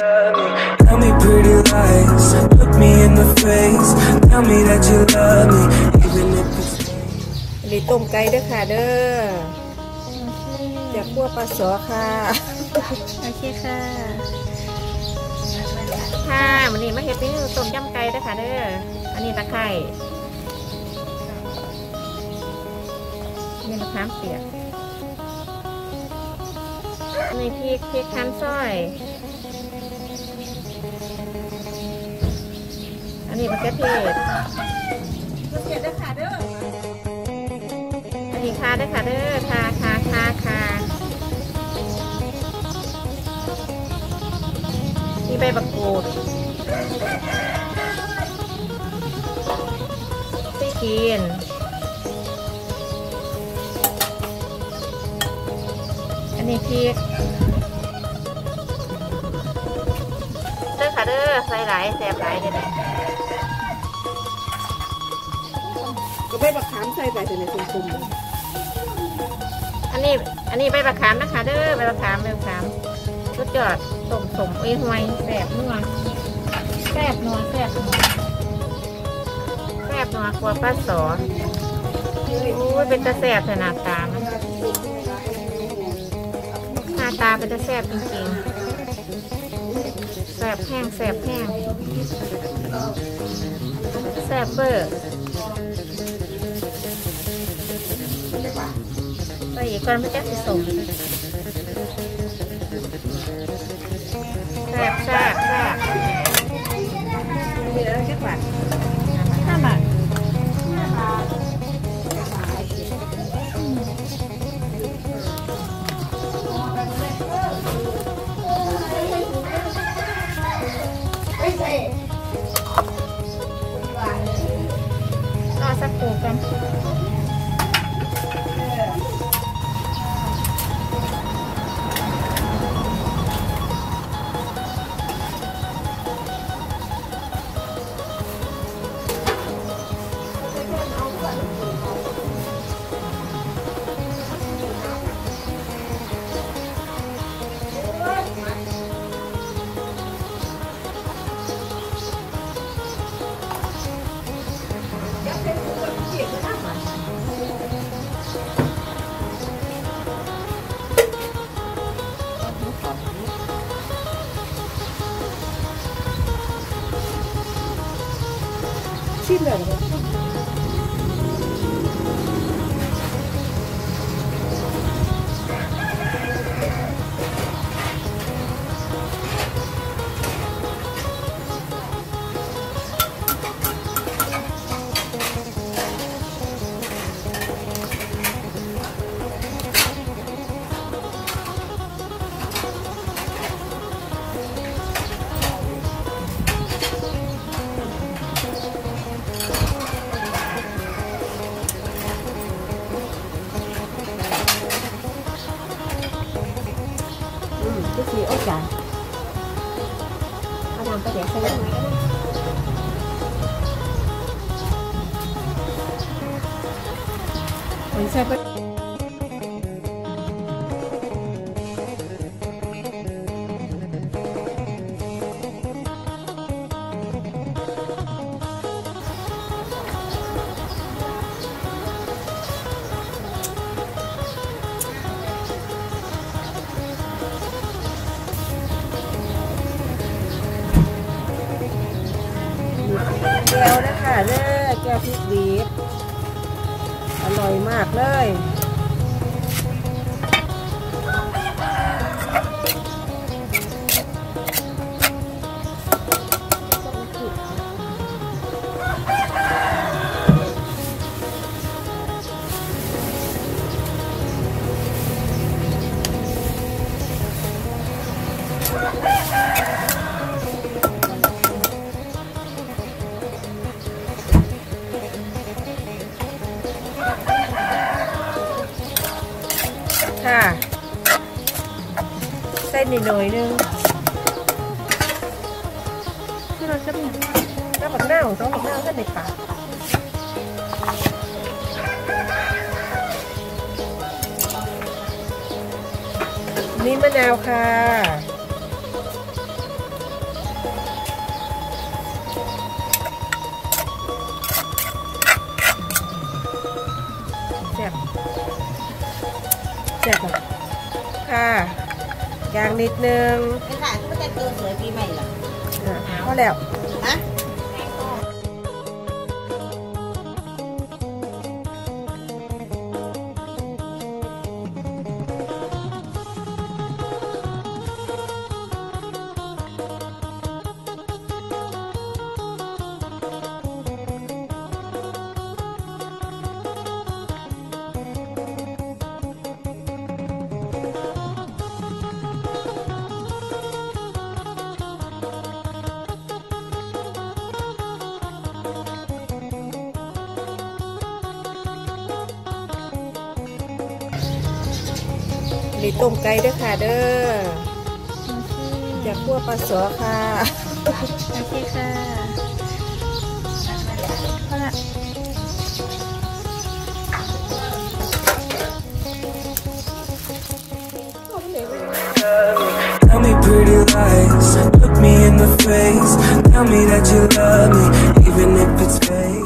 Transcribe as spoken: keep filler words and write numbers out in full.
love me. Tell me pretty lies, look me in the face. Tell me that you love me, even if it's. นี่ต้มไก่เด้อค่ะเด้อจะคั่วปลาสอค่ะโอเคค่ะค่ะวันนี้มาเฮ็ดนี่ต้มยำไก่เด้อค่ะเด้ออันนี้ตะไคร้นี่มะขามเปียกนี่พริกพริกหั่นซอยอันนี้มะเขือเทศมะเขือเด้อค่ะเด้ออันนี้ค่ะเด้อค่ะเด้อค่ะค่ะค่ะค่ะนี่ใบบักกูดซีกินอันนี้พริกเด้อค่ะเด้อใส่หลายแสบหลายเด้อก็ใบบักขามใส่ไปแต่ในคุมๆอันนี้อันนี้ใบบักขามนะคะเด้อใบบักขามใบบักขามสุดยอดสมสมอุ้ยหวยแสบนัวแสบนัวแสบนัวแสบนัวกว่าปลาสอโอ้ยเป็นตาแสบแต่หน้าตามันหน้าตาเป็นตาแสบจริงๆแสบแห้งแสบแห้งแสบเบอร์ใส่อีกก่อนไม่แจ๊กสิสมแซ่บแซ่บแซ่บมีอะไรแค่บาทห้าบาทรอสักครู่กันชิมเลยcái gì ốc chảเอาlàm cái để xem mình xem cáiแก้วนะคะเด้อแก้วพริกบีบอร่อยมากเลยค่ะใส่นิดหน่อยนึงที่เราจะมีน้ำบักน้าวต้องบักน้าวใส่ในปากนี่มะนาวค่ะค่ะยางนิดนึงไม่ค่ะก็จะเกินสวยปีใหม่หรอพอแล้วฮะนี่ต้มไก่เด้อค่ะเด้ออยากคั่วปลาสอค่ะโอเคค่ะพอละ Tell me pretty lies, look me in the face. Tell me that you love me, even if it's fake.